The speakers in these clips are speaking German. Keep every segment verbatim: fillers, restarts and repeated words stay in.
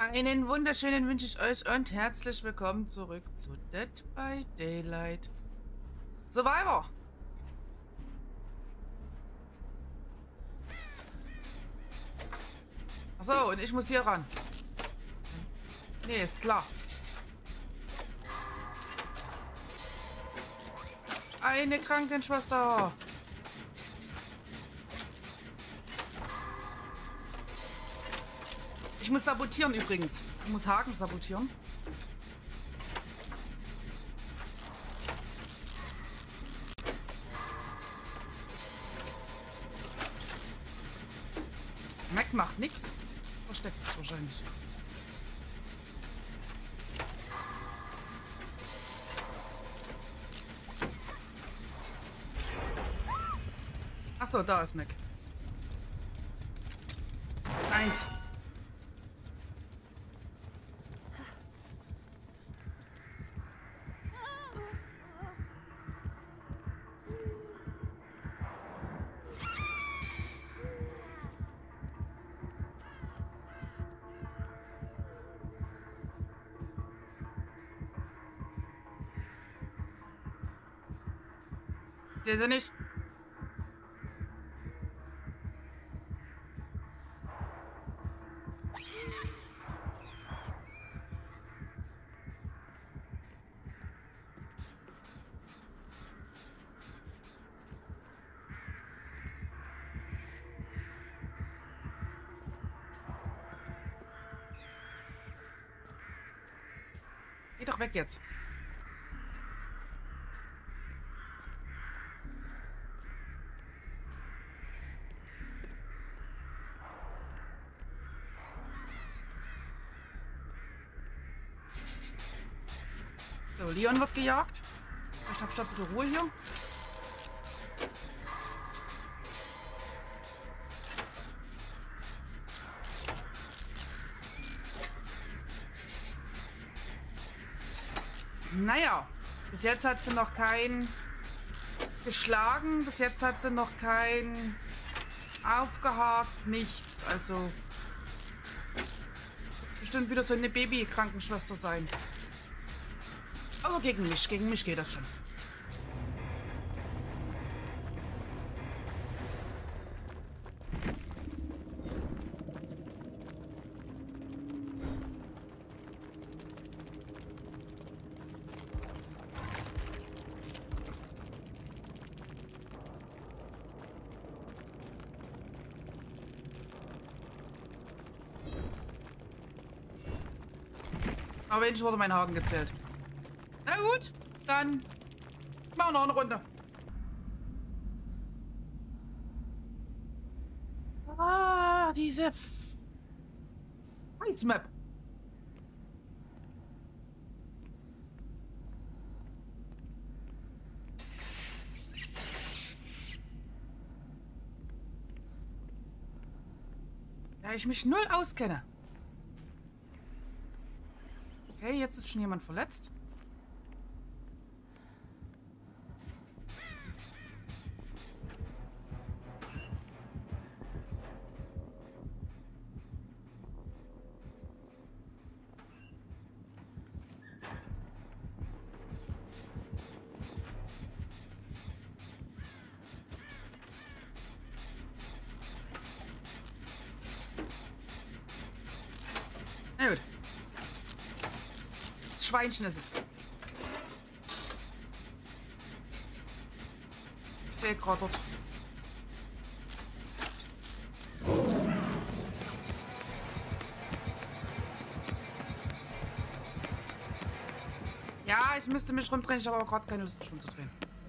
Einen wunderschönen wünsche ich euch und herzlich willkommen zurück zu Dead by Daylight Survivor. Achso, und ich muss hier ran. Nee, ist klar. Eine Krankenschwester. Ich muss sabotieren übrigens. Ich muss Haken sabotieren. Mac macht nichts. Versteckt es wahrscheinlich. Achso, da ist Mac. Eins. Seht ihr nicht? Geh doch weg jetzt. So, Leon wird gejagt. Ich hab schon ein bisschen Ruhe hier. Naja, bis jetzt hat sie noch keinen geschlagen. Bis jetzt hat sie noch keinen aufgehakt. Nichts. Also, es wird bestimmt wieder so eine Baby-Krankenschwester sein. Aber gegen mich. Gegen mich geht das schon. Aber endlich wurde mein Haken gezählt. Na gut, dann machen wir noch eine Runde. Ah, diese Map. Ja, ich mich null auskenne. Okay, jetzt ist schon jemand verletzt. Na gut. Das Schweinchen ist es. Ich sehe gerade dort. Ja, ich müsste mich rumdrehen. Ich habe aber gerade keine Lust, mich rumzudrehen.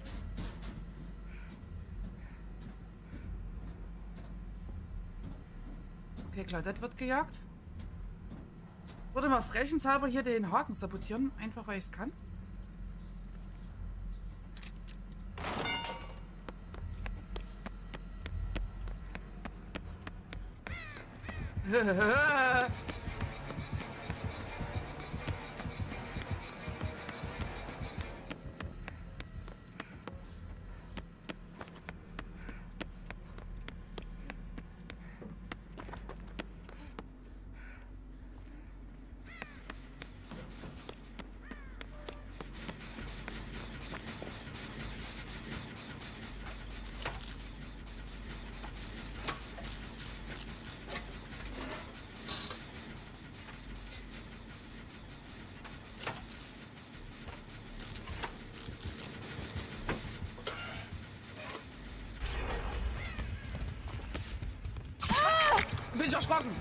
Okay, Claudette wird gejagt. Würde mal frechenshalber hier den Haken sabotieren. Einfach, weil ich es kann. bin ich erschrocken.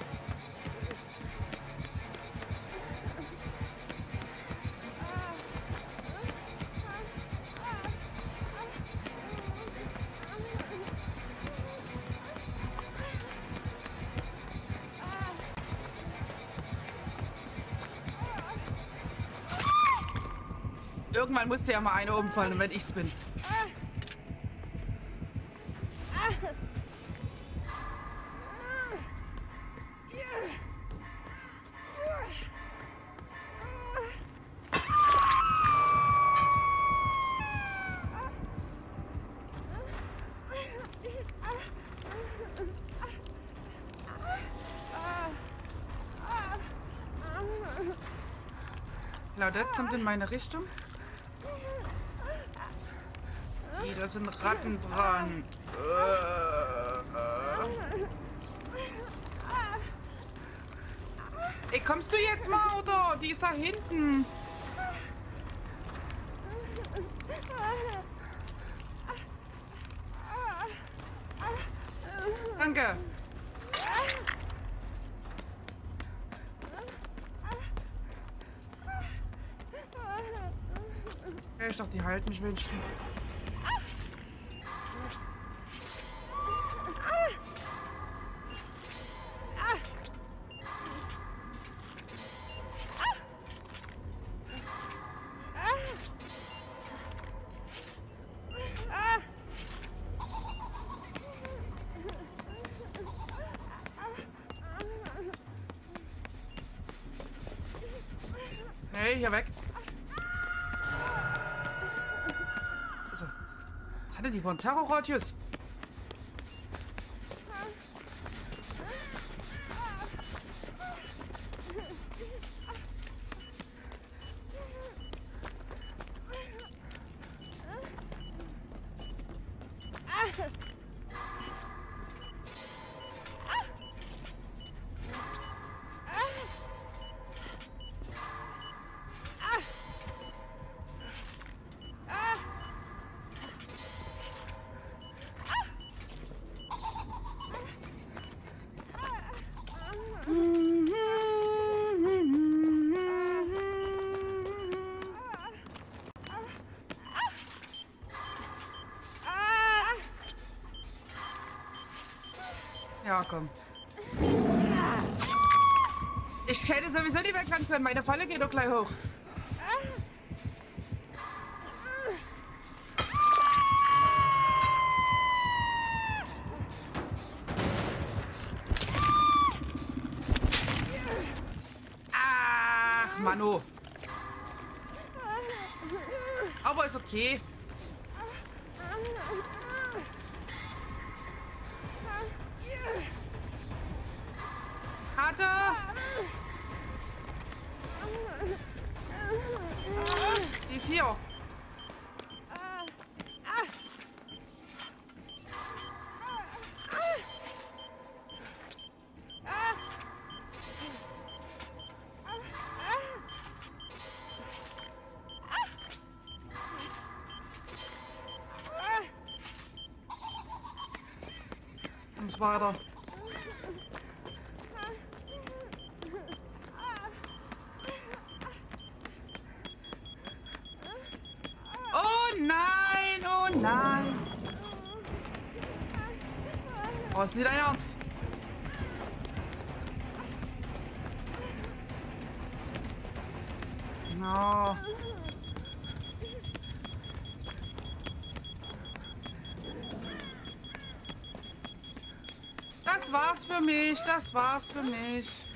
Irgendwann musste ja mal eine umfallen, wenn ich's bin. Claudette kommt in meine Richtung. Ih, da sind Ratten dran. Ey, kommst du jetzt mal, oder? Die ist da hinten. Danke. Ja, ich dachte, die halten mich wenigstens. Hey, hier weg. Also, was hatte die von Terrorradius? Ja, komm. Ich hätte sowieso die wegrennen können. Meine Falle geht doch gleich hoch. Ach, Manu. Aber ist okay. Karte. Die ist hier. Und weiter. Nein! Oh, ist nicht dein Ernst. No. Das war's für mich. Das war's für mich.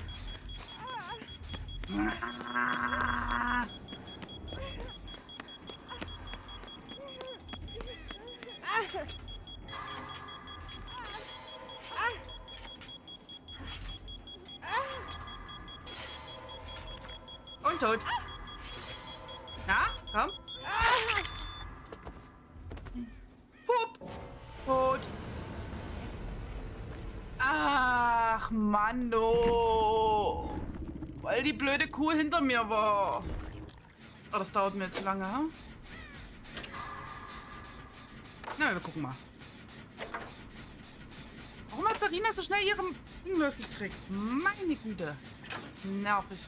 Ah. Und tot. Na, komm. Pup. Tot. Ach, Mann, oh. Weil die blöde Kuh hinter mir war. Oh, das dauert mir zu lange, hm? Na, wir gucken mal. Warum hat Sarina so schnell ihrem Ding losgekriegt. Meine Güte. Das ist nervig.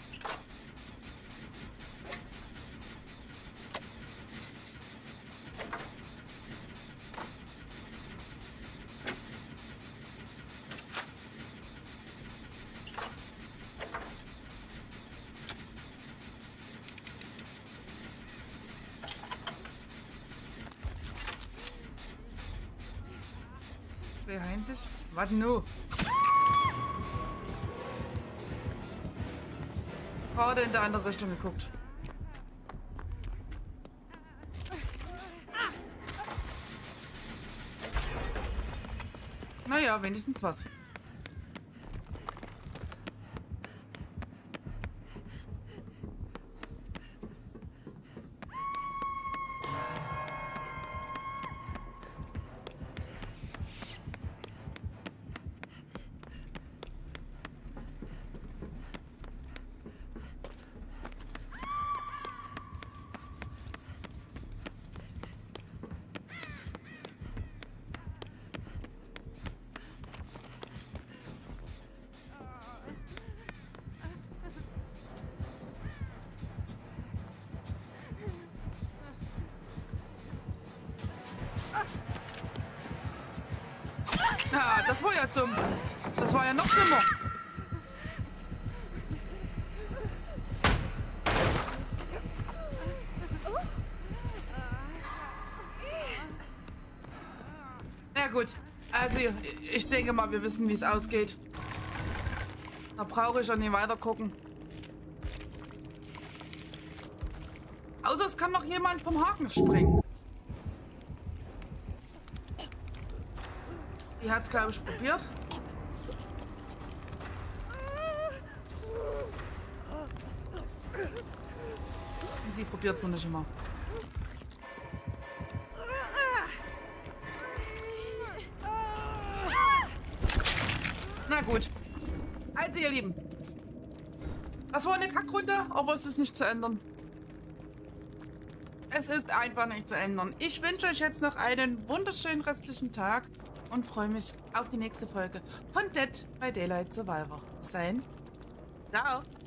Zwei Heinzig. Was nu? Gerade in der andere Richtung geguckt. Naja, wenigstens was. Ja, das war ja dumm. Das war ja noch schlimmer. Na gut, also ich denke mal, wir wissen, wie es ausgeht. Da brauche ich auch nicht weiter gucken. Außer es kann noch jemand vom Haken springen. Die hat es, glaube ich, probiert. Und die probiert es noch nicht immer. Na gut. Also, ihr Lieben. Das war eine Kackrunde, aber es ist nicht zu ändern. Es ist einfach nicht zu ändern. Ich wünsche euch jetzt noch einen wunderschönen restlichen Tag und freue mich auf die nächste Folge von Dead by Daylight Survivor. Bis dahin. Ciao.